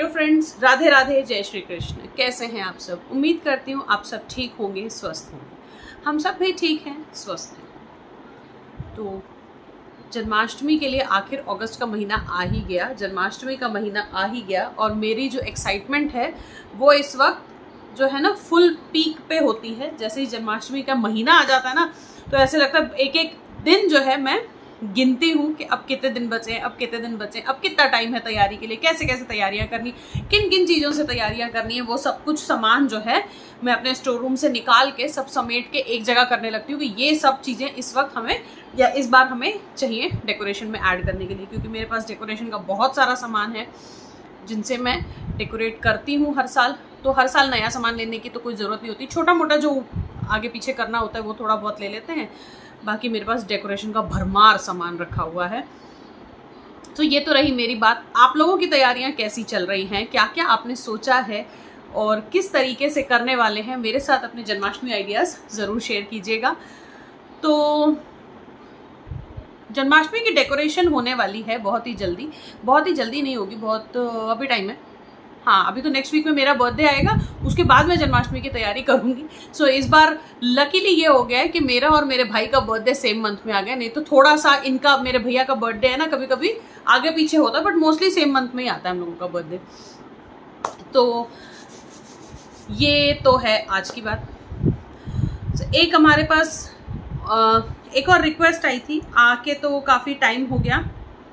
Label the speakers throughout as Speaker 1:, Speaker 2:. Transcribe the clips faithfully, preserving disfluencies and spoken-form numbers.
Speaker 1: Hello friends, Radhe Radhe, जय श्री कृष्ण। कैसे हैं आप सब? उम्मीद करती हूँ आप सब ठीक होंगे, स्वस्थ होंगे। हम सब भी ठीक हैं, स्वस्थ हैं। तो जन्माष्टमी के लिए आखिर अगस्त का महीना आ ही गया, जन्माष्टमी का महीना आ ही गया और मेरी जो एक्साइटमेंट है वो इस वक्त जो है ना फुल पीक पे होती है। जैसे ही जन्माष्टमी का महीना आ जाता है ना तो ऐसे लगता है एक एक दिन जो है मैं गिनती हूँ कि अब कितने दिन बचे हैं, अब कितने दिन बचे हैं, अब कितना टाइम है तैयारी के लिए, कैसे कैसे तैयारियां करनी, किन किन चीज़ों से तैयारियां करनी है। वो सब कुछ सामान जो है मैं अपने स्टोर रूम से निकाल के सब समेट के एक जगह करने लगती हूँ कि ये सब चीज़ें इस वक्त हमें या इस बार हमें चाहिए डेकोरेशन में ऐड करने के लिए, क्योंकि मेरे पास डेकोरेशन का बहुत सारा सामान है जिनसे मैं डेकोरेट करती हूँ हर साल। तो हर साल नया सामान लेने की तो कोई ज़रूरत नहीं होती, छोटा मोटा जो आगे पीछे करना होता है वो थोड़ा बहुत ले लेते हैं, बाकी मेरे पास डेकोरेशन का भरमार सामान रखा हुआ है। तो ये तो रही मेरी बात। आप लोगों की तैयारियां कैसी चल रही हैं, क्या क्या आपने सोचा है और किस तरीके से करने वाले हैं, मेरे साथ अपने जन्माष्टमी आइडियाज़ ज़रूर शेयर कीजिएगा। तो जन्माष्टमी की डेकोरेशन होने वाली है बहुत ही जल्दी, बहुत ही जल्दी नहीं होगी, बहुत अभी टाइम है। हाँ, अभी तो नेक्स्ट वीक में मेरा बर्थडे आएगा, उसके बाद मैं जन्माष्टमी की तैयारी करूँगी। सो इस बार लकीली ये हो गया है कि मेरा और मेरे भाई का बर्थडे सेम मंथ में आ गया, नहीं तो थोड़ा सा इनका, मेरे भैया का बर्थडे है ना, कभी कभी आगे पीछे होता है, बट मोस्टली सेम मंथ में ही आता है हम लोगों का बर्थडे। तो ये तो है आज की बात। so, एक हमारे पास आ, एक और रिक्वेस्ट आई थी, आके तो काफ़ी टाइम हो गया,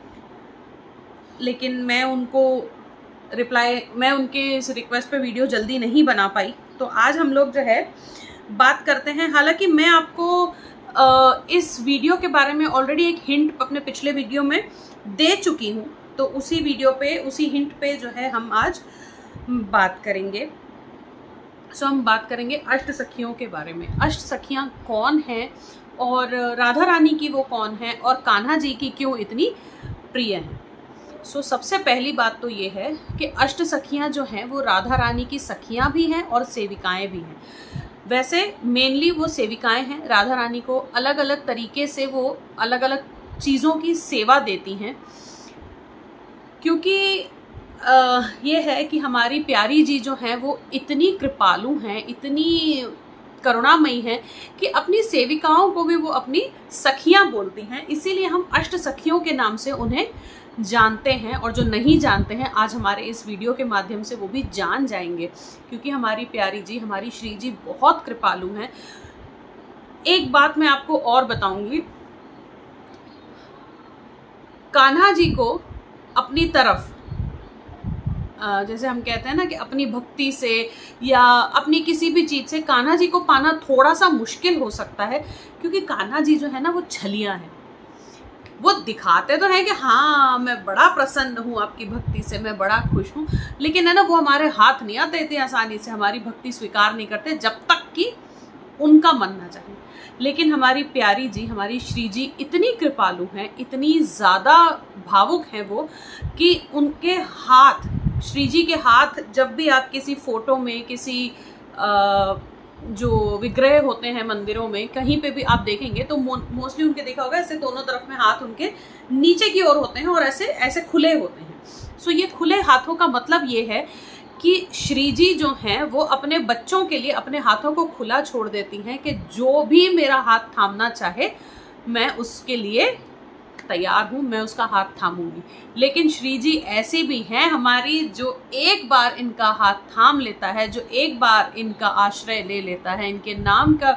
Speaker 1: लेकिन मैं उनको रिप्लाई मैं उनके इस रिक्वेस्ट पे वीडियो जल्दी नहीं बना पाई। तो आज हम लोग जो है बात करते हैं। हालांकि मैं आपको आ, इस वीडियो के बारे में ऑलरेडी एक हिंट अपने पिछले वीडियो में दे चुकी हूँ, तो उसी वीडियो पे, उसी हिंट पे जो है हम आज बात करेंगे। सो हम बात करेंगे अष्ट सखियों के बारे में। अष्ट सखियाँ कौन हैं और राधा रानी की वो कौन है और कान्हा जी की क्यों इतनी प्रिय हैं। सो so, सबसे पहली बात तो ये है कि अष्ट सखियाँ जो हैं वो राधा रानी की सखियाँ भी हैं और सेविकाएं भी हैं। वैसे मेनली वो सेविकाएं हैं, राधा रानी को अलग अलग तरीके से वो अलग अलग चीज़ों की सेवा देती हैं, क्योंकि आ, ये है कि हमारी प्यारी जी जो हैं वो इतनी कृपालु हैं, इतनी करुणामयी हैं कि अपनी सेविकाओं को भी वो अपनी सखियाँ बोलती हैं। इसीलिए हम अष्ट सखियों के नाम से उन्हें जानते हैं, और जो नहीं जानते हैं आज हमारे इस वीडियो के माध्यम से वो भी जान जाएंगे, क्योंकि हमारी प्यारी जी, हमारी श्री जी बहुत कृपालु हैं। एक बात मैं आपको और बताऊंगी, कान्हा जी को अपनी तरफ, जैसे हम कहते हैं ना कि अपनी भक्ति से या अपनी किसी भी चीज़ से कान्हा जी को पाना थोड़ा सा मुश्किल हो सकता है, क्योंकि कान्हा जी जो है ना वो छलियाँ हैं। वो दिखाते तो है कि हाँ मैं बड़ा प्रसन्न हूँ आपकी भक्ति से, मैं बड़ा खुश हूँ, लेकिन है ना वो हमारे हाथ नहीं आते इतनी आसानी से, हमारी भक्ति स्वीकार नहीं करते जब तक कि उनका मन ना चाहे। लेकिन हमारी प्यारी जी, हमारी श्री जी इतनी कृपालु हैं, इतनी ज़्यादा भावुक हैं वो, कि उनके हाथ, श्री जी के हाथ, जब भी आप किसी फोटो में, किसी आ, जो विग्रह होते हैं मंदिरों में, कहीं पे भी आप देखेंगे तो मोस्टली उनके देखा होगा ऐसे दोनों तरफ में हाथ उनके नीचे की ओर होते हैं और ऐसे ऐसे खुले होते हैं। सो ये खुले हाथों का मतलब ये है कि श्री जी जो हैं वो अपने बच्चों के लिए अपने हाथों को खुला छोड़ देती हैं कि जो भी मेरा हाथ थामना चाहे मैं उसके लिए तैयार हूँ, मैं उसका हाथ थामूंगी। लेकिन श्री जी ऐसी भी हैं हमारी, जो एक बार इनका हाथ थाम लेता है, जो एक बार इनका आश्रय ले लेता है, इनके नाम का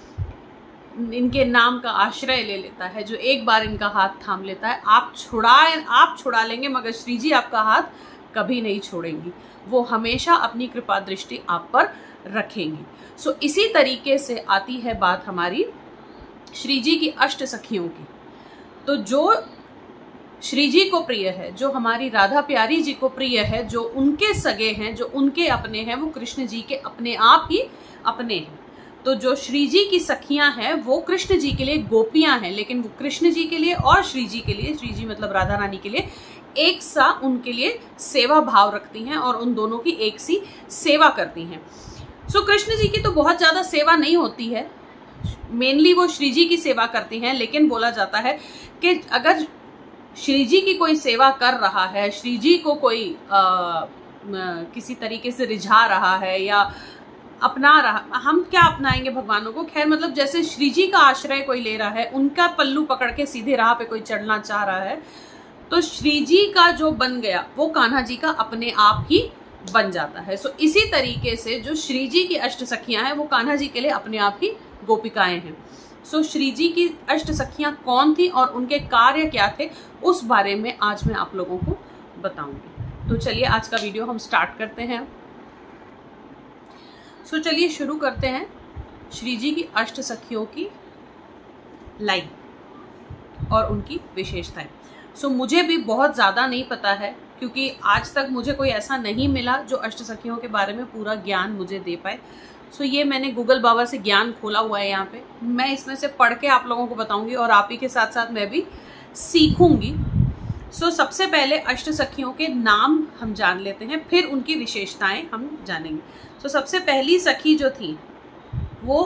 Speaker 1: इनके नाम का आश्रय ले लेता है, जो एक बार इनका हाथ थाम लेता है, आप छुड़ाए आप छुड़ा लेंगे मगर श्री जी आपका हाथ कभी नहीं छोड़ेंगी। वो हमेशा अपनी कृपा दृष्टि आप पर रखेंगी। सो इसी तरीके से आती है बात हमारी श्री जी की अष्ट सखियों की। तो जो श्री जी को प्रिय है, जो हमारी राधा प्यारी जी को प्रिय है, जो उनके सगे हैं, जो उनके अपने हैं, वो कृष्ण जी के अपने आप ही अपने हैं। तो जो श्री जी की सखियां हैं वो कृष्ण जी के लिए गोपियां हैं, लेकिन वो कृष्ण जी के लिए और श्री जी के लिए, श्री जी मतलब राधा रानी के लिए, एक सा उनके लिए सेवा भाव रखती हैं और उन दोनों की एक सी सेवा करती हैं। सो कृष्ण जी की तो बहुत ज्यादा सेवा नहीं होती है, मेनली वो श्री जी की सेवा करती हैं, लेकिन बोला जाता है कि अगर श्री जी की कोई सेवा कर रहा है, श्री जी को कोई आ, किसी तरीके से रिझा रहा है या अपना रहा, हम क्या अपनाएंगे भगवानों को, खैर मतलब जैसे श्री जी का आश्रय कोई ले रहा है, उनका पल्लू पकड़ के सीधे राह पे कोई चढ़ना चाह रहा है, तो श्री जी का जो बन गया वो कान्हा जी का अपने आप ही बन जाता है। सो इसी तरीके से जो श्री जी की अष्ट सखियां हैं वो कान्हा जी के लिए अपने आप ही गोपिकाएं हैं। सो श्री जी की अष्ट सखियां कौन थी और उनके कार्य क्या थे, उस बारे में आज मैं आप लोगों को बताऊंगी। तो चलिए आज का वीडियो हम स्टार्ट करते हैं। सो चलिए शुरू करते हैं श्री जी की अष्ट सखियों की लाइन और उनकी विशेषताएं। सो मुझे भी बहुत ज़्यादा नहीं पता है, क्योंकि आज तक मुझे कोई ऐसा नहीं मिला जो अष्ट सखियों के बारे में पूरा ज्ञान मुझे दे पाए। सो ये मैंने गूगल बाबा से ज्ञान खोला हुआ है यहाँ पे, मैं इसमें से पढ़ के आप लोगों को बताऊंगी और आप ही के साथ साथ मैं भी सीखूंगी। सो सबसे पहले अष्ट सखियों के नाम हम जान लेते हैं, फिर उनकी विशेषताएं हम जानेंगे। सो सबसे पहली सखी जो थी वो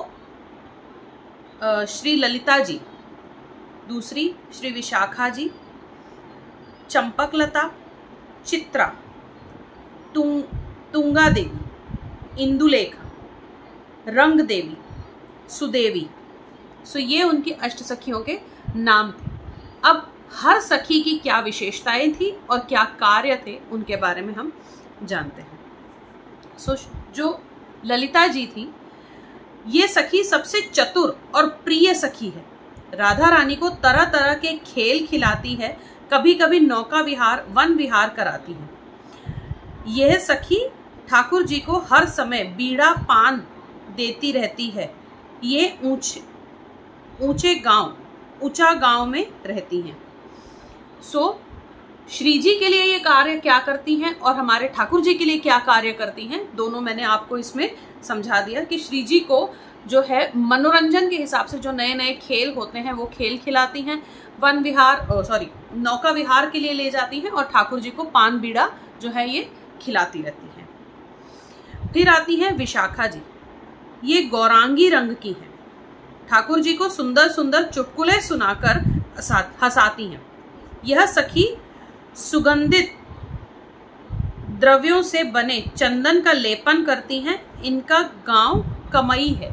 Speaker 1: श्री ललिता जी, दूसरी श्री विशाखा जी, चंपकलता, चित्रा, तुंग तुंगा देवी, इंदुलेखा, रंग देवी, सुदेवी। सो ये उनकी अष्ट सखियों के नाम थे। अब हर सखी की क्या विशेषताएं थी और क्या कार्य थे उनके बारे में हम जानते हैं। सो जो ललिता जी थी, ये सखी सबसे चतुर और प्रिय सखी है। राधा रानी को तरह तरह के खेल खिलाती है, कभी कभी नौका विहार, वन विहार कराती है। यह सखी ठाकुर जी को हर समय बीड़ा पान देती रहती है। ये ऊंचे ऊंचे गांव ऊंचा गांव में रहती हैं। सो श्री जी के लिए ये कार्य क्या करती हैं और हमारे ठाकुर जी के लिए क्या कार्य करती हैं, दोनों मैंने आपको इसमें समझा दिया कि श्री जी को जो है मनोरंजन के हिसाब से जो नए नए खेल होते हैं वो खेल खिलाती हैं, वन विहार सॉरी नौका विहार के लिए ले जाती हैं, और ठाकुर जी को पान बीड़ा जो है ये खिलाती रहती हैं। फिर आती हैं विशाखा जी, ये गौरांगी रंग की हैं। ठाकुर जी को सुंदर सुंदर चुटकुले सुनाकर हंसाती हैं। यह सखी सुगंधित द्रव्यों से बने चंदन का लेपन करती हैं। इनका गांव कमई है।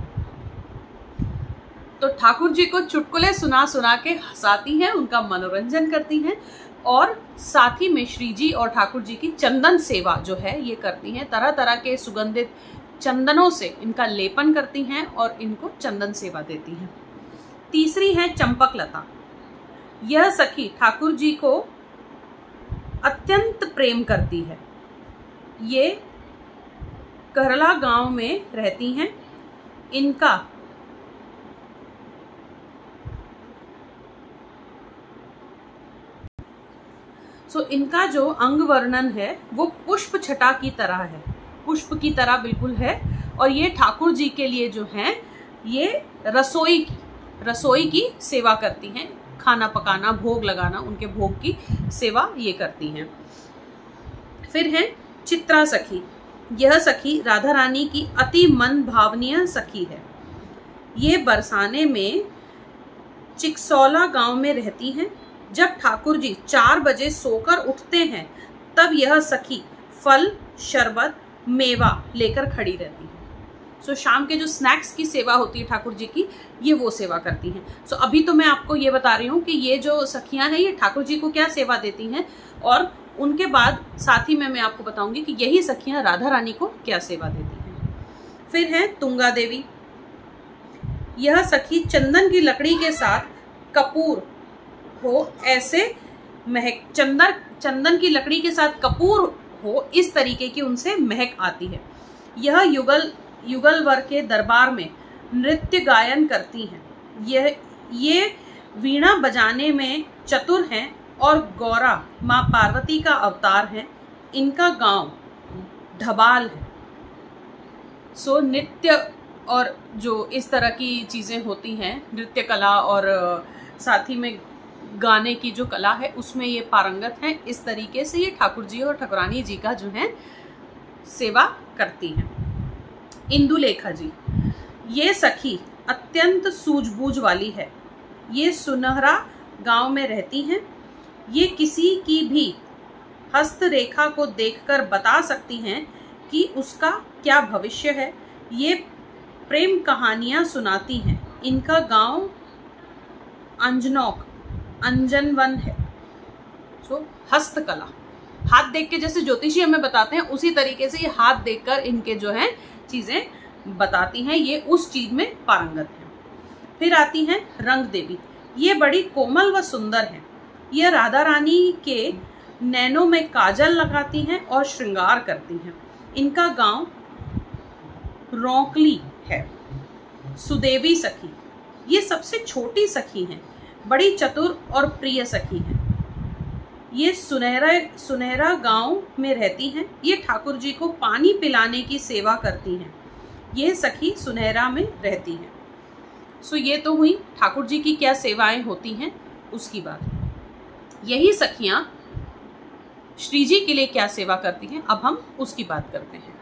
Speaker 1: तो ठाकुर जी को चुटकुले सुना सुना के हंसाती हैं, उनका मनोरंजन करती हैं, और साथ ही में श्री जी और ठाकुर जी की चंदन सेवा जो है ये करती हैं। तरह तरह के सुगंधित चंदनों से इनका लेपन करती हैं और इनको चंदन सेवा देती हैं। तीसरी है चंपकलता। यह सखी ठाकुर जी को अत्यंत प्रेम करती है। ये करला गांव में रहती हैं। इनका सो so, इनका जो अंग वर्णन है वो पुष्प छटा की तरह है, पुष्प की तरह बिल्कुल है। और ये ठाकुर जी के लिए जो है ये रसोई की रसोई की सेवा करती हैं, खाना पकाना, भोग लगाना, उनके भोग की सेवा ये करती हैं। फिर है चित्रा सखी। यह सखी राधा रानी की अति मन भावनीय सखी है। ये बरसाने में चिकसौला गांव में रहती हैं। जब ठाकुर जी चार बजे सोकर उठते हैं तब यह सखी फल, शरबत, मेवा लेकर खड़ी रहती है। सो so, शाम के जो स्नैक्स की सेवा होती है ठाकुर जी की, ये वो सेवा करती हैं। सो so, अभी तो मैं आपको ये बता रही हूँ कि ये जो सखियां हैं ये ठाकुर जी को क्या सेवा देती हैं, और उनके बाद साथ ही में मैं आपको बताऊंगी कि यही सखियां राधा रानी को क्या सेवा देती हैं। फिर है तुंगा देवी। यह सखी चंदन की लकड़ी के साथ कपूर हो ऐसे महक चंदन चंदन की लकड़ी के साथ कपूर हो इस तरीके की उनसे महक आती है। यह युगल युगल वर के दरबार में नृत्य गायन करती हैं। यह ये वीणा बजाने में चतुर हैं और गौरा माँ पार्वती का अवतार है। इनका गांव ढबाल है। सो नृत्य और जो इस तरह की चीजें होती हैं, नृत्य कला और साथ ही में गाने की जो कला है उसमें ये पारंगत हैं। इस तरीके से ये ठाकुर जी और ठाकुरानी जी का जो है सेवा करती हैं। इंदुलेखा जी, ये सखी अत्यंत सूझबूझ वाली है। ये सुनहरा गांव में रहती हैं। ये किसी की भी हस्तरेखा को देखकर बता सकती हैं कि उसका क्या भविष्य है। ये प्रेम कहानियां सुनाती हैं। इनका गांव अंजनौक अंजनवन है। सो हस्तकला, हाथ देख के जैसे ज्योतिषी हमें बताते हैं उसी तरीके से ये हाथ देखकर इनके जो है चीजें बताती हैं, ये उस चीज में पारंगत है। फिर आती हैं रंग देवी। ये बड़ी कोमल व सुंदर है। ये राधा रानी के नैनों में काजल लगाती हैं और श्रृंगार करती हैं। इनका गांव रौकली है। सुदेवी सखी, ये सबसे छोटी सखी हैं, बड़ी चतुर और प्रिय सखी हैं। ये सुनहरा सुनहरा गांव में रहती हैं। ये ठाकुर जी को पानी पिलाने की सेवा करती हैं। ये सखी सुनहरा में रहती हैं। सो ये तो हुई ठाकुर जी की क्या सेवाएं होती हैं उसकी बात। यही सखियां श्री जी के लिए क्या सेवा करती हैं, अब हम उसकी बात करते हैं।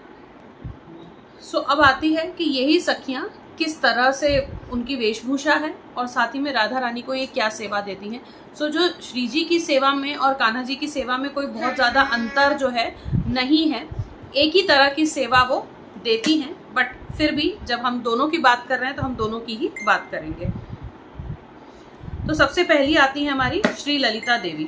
Speaker 1: सो अब आती है कि यही सखियां किस तरह से उनकी वेशभूषा है और साथ ही में राधा रानी को ये क्या सेवा देती हैं। सो जो श्री जी की सेवा में और कान्हा जी की सेवा में कोई बहुत ज़्यादा अंतर जो है नहीं है, एक ही तरह की सेवा वो देती हैं, बट फिर भी जब हम दोनों की बात कर रहे हैं तो हम दोनों की ही बात करेंगे। तो सबसे पहली आती है हमारी श्री ललिता देवी।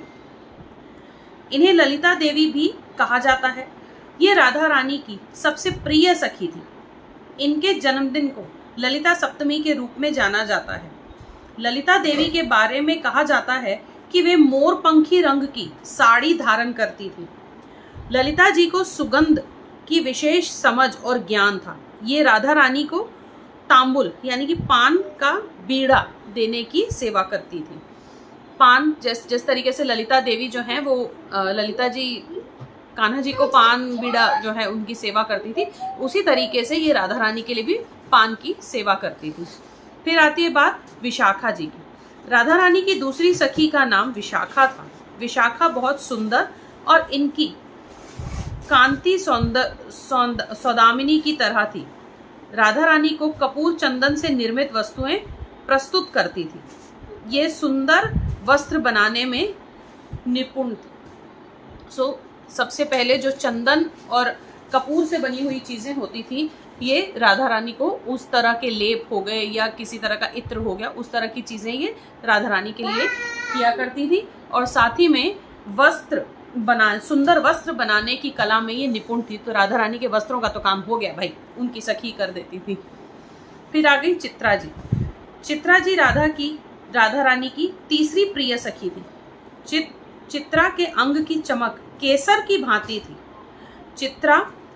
Speaker 1: इन्हें ललिता देवी भी कहा जाता है। ये राधा रानी की सबसे प्रिय सखी थी। इनके जन्मदिन को ललिता सप्तमी के रूप में जाना जाता है। ललिता देवी के बारे में कहा जाता है कि वे मोरपंखी रंग की साड़ी धारण करती थी। ललिता जी को सुगंध की विशेष समझ और ज्ञान था। ये राधा रानी को तांबुल यानी कि पान का बीड़ा देने की सेवा करती थी। पान जिस जिस तरीके से ललिता देवी जो है वो ललिता जी कान्हा जी को पान बीड़ा जो है उनकी सेवा करती थी, उसी तरीके से ये राधा रानी के लिए भी पान की सेवा करती थी। फिर आती है बात विशाखा जी की। राधा रानी की दूसरी सखी का नाम विशाखा था। विशाखा बहुत सुंदर और इनकी कांति सौंदर सौदामिनी की तरह थी। राधा रानी को कपूर चंदन से निर्मित वस्तुएं प्रस्तुत करती थी। ये सुंदर वस्त्र बनाने में निपुण थी। सो सबसे पहले जो चंदन और कपूर से बनी हुई चीजें होती थी, ये राधा रानी को उस तरह के लेप हो गए या किसी तरह का इत्र हो गया, उस तरह की चीजें ये राधा रानी के लिए किया करती थी। और साथ ही में वस्त्र बना सुंदर वस्त्र बनाने की कला में ये निपुण थी। तो राधा रानी के वस्त्रों का तो काम हो गया भाई, उनकी सखी कर देती थी। फिर आ गई चित्रा जी। चित्रा जी राधा की राधा रानी की तीसरी प्रिय सखी थी। चित चित्रा के अंग की चमक केसर की भांति थी। चित्रा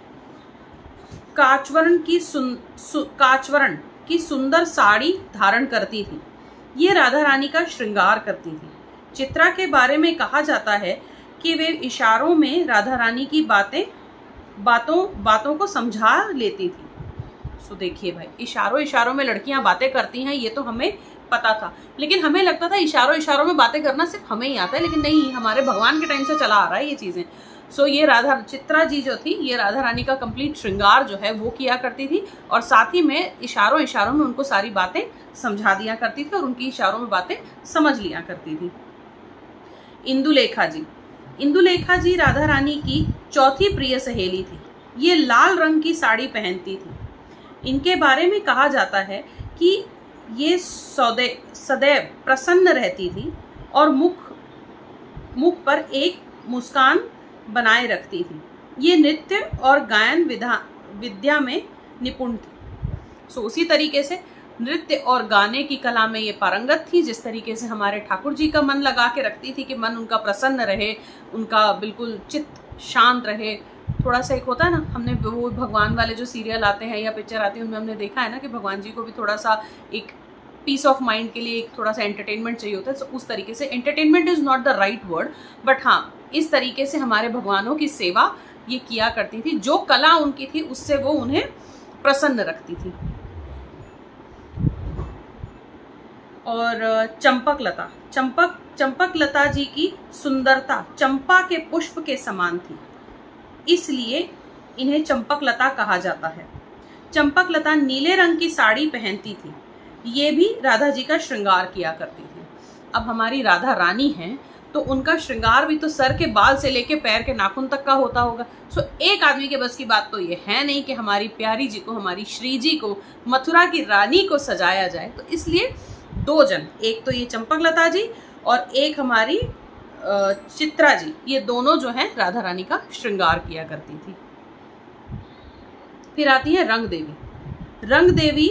Speaker 1: काचवर्ण की सुन, सु, काचवर्ण की सुंदर साड़ी धारण करती थी। ये राधा रानी का श्रृंगार करती थी। चित्रा के बारे में कहा जाता है कि वे इशारों में राधा रानी की बातें बातों बातों को समझा लेती थी। सो देखिए भाई, इशारों इशारों में लड़कियां बातें करती हैं, ये तो हमें पता था, लेकिन हमें लगता था इशारों इशारों में बातें करना सिर्फ हमें ही आता है, लेकिन नहीं, हमारे भगवान के टाइम से चला आ रहा है ये चीजें। सो so, ये राधा चित्रा जी जो थी, ये राधा रानी का कंप्लीट श्रृंगार जो है वो किया करती थी और साथ ही में इशारों इशारों में उनको सारी बातें समझा दिया करती थी और उनकी इशारों में बातें समझ लिया करती थी। इंदुलेखा जी। इंदुलेखा जी राधा रानी की चौथी प्रिय सहेली थी। ये लाल रंग की साड़ी पहनती थी। इनके बारे में कहा जाता है कि ये सौदे सदैव प्रसन्न रहती थी और मुख मुख पर एक मुस्कान बनाए रखती थी। ये नृत्य और गायन विधा विद्या में निपुण थी। सो उसी तरीके से नृत्य और गाने की कला में ये पारंगत थी, जिस तरीके से हमारे ठाकुर जी का मन लगा के रखती थी कि मन उनका प्रसन्न रहे, उनका बिल्कुल चित्त शांत रहे। थोड़ा सा एक होता है ना, हमने वो भगवान वाले जो सीरियल आते हैं या पिक्चर आती है उनमें हमने देखा है ना कि भगवान जी को भी थोड़ा सा एक पीस ऑफ माइंड के लिए एक थोड़ा सा एंटरटेनमेंट चाहिए होता है। तो उस तरीके से entertainment is not the right word, but हाँ, इस तरीके से हमारे भगवानों की सेवा ये किया करती थी। जो कला उनकी थी उससे वो उन्हें प्रसन्न रखती थी। और चंपक लता चंपक चंपक लता जी की सुंदरता चंपा के पुष्प के समान थी, इसलिए इन्हें चंपक लता कहा जाता है। चंपक लता नीले रंग की साड़ी पहनती थी। ये भी राधा जी का श्रृंगार किया करती थी। अब हमारी राधा रानी हैं तो उनका श्रृंगार भी तो सर के बाल से लेके पैर के नाखून तक का होता होगा। सो एक आदमी के बस की बात तो ये है नहीं कि हमारी प्यारी जी को, हमारी श्री जी को, मथुरा की रानी को सजाया जाए। तो इसलिए दो जन, एक तो ये चंपकलता जी और एक हमारी चित्रा जी, ये दोनों जो है राधा रानी का श्रृंगार किया करती थी। फिर आती है रंग देवी। रंग देवी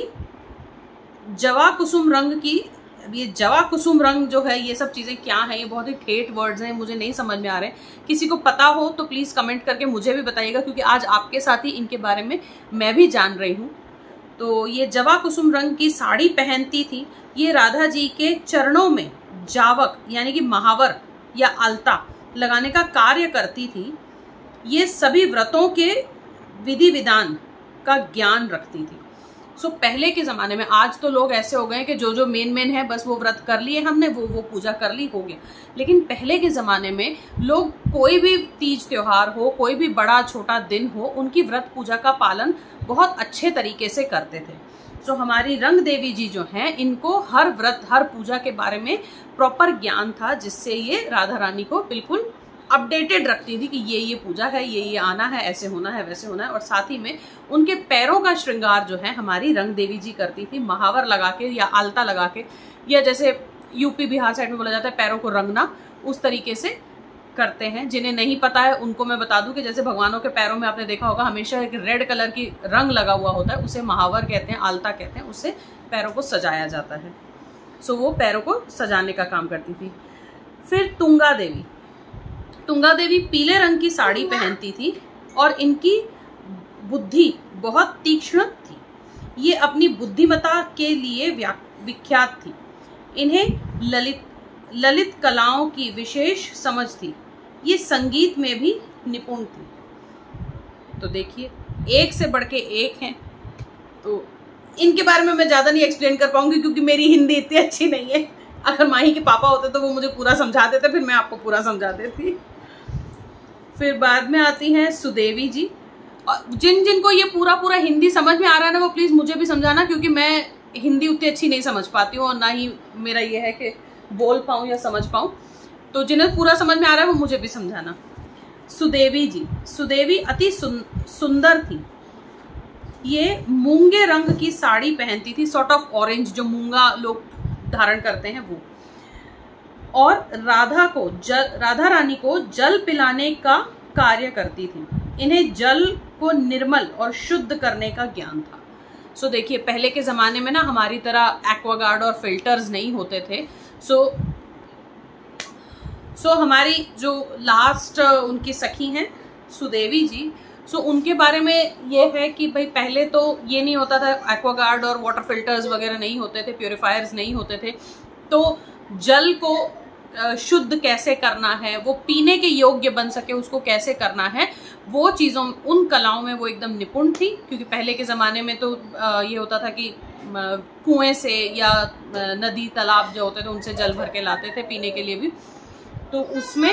Speaker 1: जवा कुसुम रंग की, ये जवा कुसुम रंग जो है, ये सब चीज़ें क्या है, ये बहुत ही ठेठ वर्ड्स हैं, मुझे नहीं समझ में आ रहे। किसी को पता हो तो प्लीज़ कमेंट करके मुझे भी बताइएगा, क्योंकि आज आपके साथ ही इनके बारे में मैं भी जान रही हूँ। तो ये जवा कुसुम रंग की साड़ी पहनती थी। ये राधा जी के चरणों में जावक यानी कि महावर या अलता लगाने का कार्य करती थी। ये सभी व्रतों के विधि विधान का ज्ञान रखती थी। सो so, पहले के ज़माने में, आज तो लोग ऐसे हो गए कि जो जो मेन मेन है बस वो व्रत कर लिए हमने, वो वो पूजा कर ली, हो गया। लेकिन पहले के ज़माने में लोग कोई भी तीज त्योहार हो, कोई भी बड़ा छोटा दिन हो, उनकी व्रत पूजा का पालन बहुत अच्छे तरीके से करते थे। सो so, हमारी रंग देवी जी जो हैं, इनको हर व्रत, हर पूजा के बारे में प्रॉपर ज्ञान था, जिससे ये राधा रानी को बिल्कुल अपडेटेड रखती थी कि ये ये पूजा है, ये ये आना है, ऐसे होना है, वैसे होना है। और साथ ही में उनके पैरों का श्रृंगार जो है हमारी रंग देवी जी करती थी, महावर लगा के या आलता लगा के, या जैसे यूपी बिहार साइड में बोला जाता है पैरों को रंगना, उस तरीके से करते हैं। जिन्हें नहीं पता है उनको मैं बता दूं कि जैसे भगवानों के पैरों में आपने देखा होगा हमेशा एक रेड कलर की रंग लगा हुआ होता है, उसे महावर कहते हैं, आलता कहते हैं, उससे पैरों को सजाया जाता है। सो वो पैरों को सजाने का काम करती थी। फिर तुंगा देवी। तुंगा देवी पीले रंग की साड़ी पहनती थी और इनकी बुद्धि बहुत तीक्ष्ण थी। ये अपनी बुद्धिमत्ता के लिए विख्यात थी। इन्हें ललित ललित कलाओं की विशेष समझ थी। ये संगीत में भी निपुण थी। तो देखिए, एक से बढ़ के एक हैं। तो इनके बारे में मैं ज़्यादा नहीं एक्सप्लेन कर पाऊंगी, क्योंकि मेरी हिंदी इतनी अच्छी नहीं है। अगर माही के पापा होते तो वो मुझे पूरा समझा देते, फिर मैं आपको पूरा समझा देती। फिर बाद में आती हैं सुदेवी जी। और जिन जिनको ये पूरा पूरा हिंदी समझ में आ रहा है ना, वो प्लीज़ मुझे भी समझाना, क्योंकि मैं हिंदी उतनी अच्छी नहीं समझ पाती हूँ और ना ही मेरा ये है कि बोल पाऊँ या समझ पाऊँ। तो जिन्हें पूरा समझ में आ रहा है वो मुझे भी समझाना। सुदेवी जी, सुदेवी अति सुंदर थी। ये मूंगे रंग की साड़ी पहनती थी, सॉर्ट ऑफ ऑरेंज, जो मूंगा लोग धारण करते हैं वो। और राधा को जल राधा रानी को जल पिलाने का कार्य करती थी। इन्हें जल को निर्मल और शुद्ध करने का ज्ञान था। सो देखिए, पहले के ज़माने में ना हमारी तरह एक्वागार्ड और फिल्टर्स नहीं होते थे। सो सो हमारी जो लास्ट उनकी सखी हैं सुदेवी जी, सो उनके बारे में ये है कि भाई पहले तो ये नहीं होता था, एक्वागार्ड और वाटर फिल्टर्स वगैरह नहीं होते थे, प्योरीफायर्स नहीं होते थे। तो जल को शुद्ध कैसे करना है, वो पीने के योग्य बन सके उसको कैसे करना है, वो चीज़ों, उन कलाओं में वो एकदम निपुण थी। क्योंकि पहले के ज़माने में तो ये होता था कि कुएं से या नदी तालाब जो होते थे उनसे जल भर के लाते थे पीने के लिए भी। तो उसमें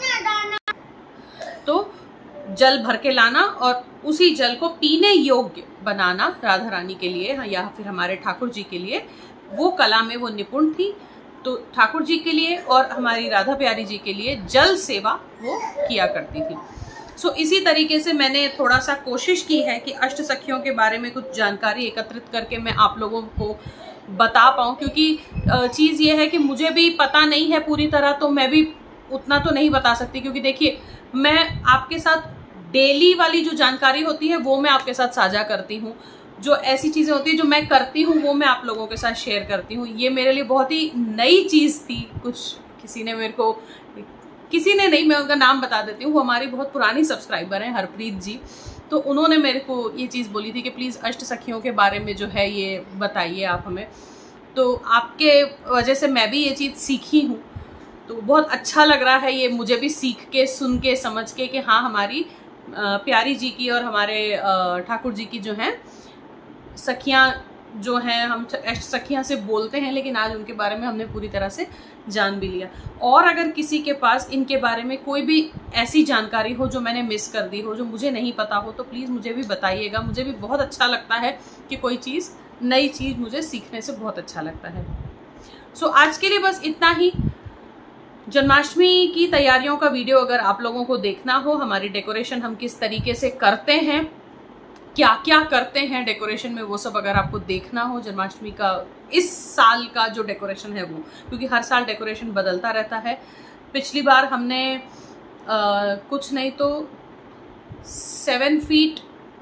Speaker 1: तो जल भर के लाना और उसी जल को पीने योग्य बनाना राधा रानी के लिए या फिर हमारे ठाकुर जी के लिए, वो कला में वो निपुण थी। तो ठाकुर जी के लिए और हमारी राधा प्यारी जी के लिए जल सेवा वो किया करती थी। सो so, इसी तरीके से मैंने थोड़ा सा कोशिश की है कि अष्ट सखियों के बारे में कुछ जानकारी एकत्रित करके मैं आप लोगों को बता पाऊँ, क्योंकि चीज़ ये है कि मुझे भी पता नहीं है पूरी तरह, तो मैं भी उतना तो नहीं बता सकती। क्योंकि देखिए, मैं आपके साथ डेली वाली जो जानकारी होती है वो मैं आपके साथ साझा करती हूँ, जो ऐसी चीज़ें होती है जो मैं करती हूँ वो मैं आप लोगों के साथ शेयर करती हूँ। ये मेरे लिए बहुत ही नई चीज़ थी। कुछ किसी ने मेरे को, किसी ने नहीं, मैं उनका नाम बता देती हूँ, वो हमारी बहुत पुरानी सब्सक्राइबर हैं, हरप्रीत जी। तो उन्होंने मेरे को ये चीज़ बोली थी कि प्लीज़ अष्ट सखियों के बारे में जो है ये बताइए आप हमें। तो आपके वजह से मैं भी ये चीज़ सीखी हूँ, तो बहुत अच्छा लग रहा है ये मुझे भी सीख के, सुन के, समझ के कि हाँ, हमारी प्यारी जी की और हमारे ठाकुर जी की जो हैं सखियाँ जो हैं, हम अष्ट सखियाँ से बोलते हैं, लेकिन आज उनके बारे में हमने पूरी तरह से जान भी लिया। और अगर किसी के पास इनके बारे में कोई भी ऐसी जानकारी हो जो मैंने मिस कर दी हो, जो मुझे नहीं पता हो, तो प्लीज़ मुझे भी बताइएगा। मुझे भी बहुत अच्छा लगता है कि कोई चीज़, नई चीज़ मुझे सीखने से बहुत अच्छा लगता है। सो आज के लिए बस इतना ही। जन्माष्टमी की तैयारियों का वीडियो अगर आप लोगों को देखना हो, हमारी डेकोरेशन हम किस तरीके से करते हैं, क्या क्या करते हैं डेकोरेशन में, वो सब अगर आपको देखना हो, जन्माष्टमी का इस साल का जो डेकोरेशन है वो, क्योंकि हर साल डेकोरेशन बदलता रहता है। पिछली बार हमने आ, कुछ नहीं तो seven feet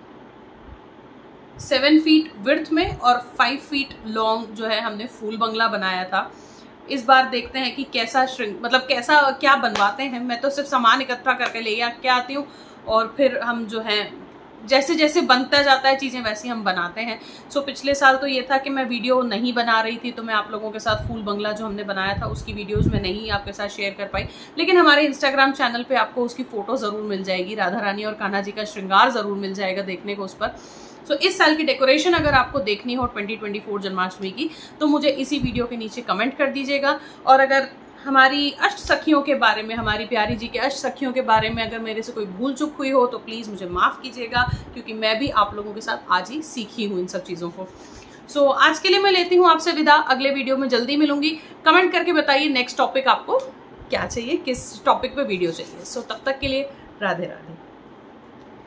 Speaker 1: seven feet width में और फाइव फीट लॉन्ग जो है हमने फूल बंगला बनाया था। इस बार देखते हैं कि कैसा श्रिंक मतलब कैसा क्या बनवाते हैं। मैं तो सिर्फ सामान इकट्ठा करके ले के आती हूँ और फिर हम जो है जैसे जैसे बनता जाता है चीज़ें वैसी हम बनाते हैं। सो so, पिछले साल तो ये था कि मैं वीडियो नहीं बना रही थी, तो मैं आप लोगों के साथ फूल बंगला जो हमने बनाया था उसकी वीडियोस में नहीं आपके साथ शेयर कर पाई, लेकिन हमारे इंस्टाग्राम चैनल पे आपको उसकी फ़ोटो ज़रूर मिल जाएगी। राधा रानी और कान्हा जी का श्रृंगार ज़रूर मिल जाएगा देखने को उस पर। सो so, इस साल की डेकोरेशन अगर आपको देखनी हो ट्वेंटी ट्वेंटी फोर जन्माष्टमी की, तो मुझे इसी वीडियो के नीचे कमेंट कर दीजिएगा। और अगर हमारी अष्ट सखियों के बारे में, हमारी प्यारी जी के अष्ट सखियों के बारे में अगर मेरे से कोई भूल चूक हुई हो तो प्लीज़ मुझे माफ़ कीजिएगा, क्योंकि मैं भी आप लोगों के साथ आज ही सीखी हूँ इन सब चीज़ों को। सो so, आज के लिए मैं लेती हूँ आपसे विदा। अगले वीडियो में जल्दी मिलूंगी। कमेंट करके बताइए नेक्स्ट टॉपिक आपको क्या चाहिए, किस टॉपिक पे वीडियो चाहिए। सो so, तब तक के लिए राधे राधे।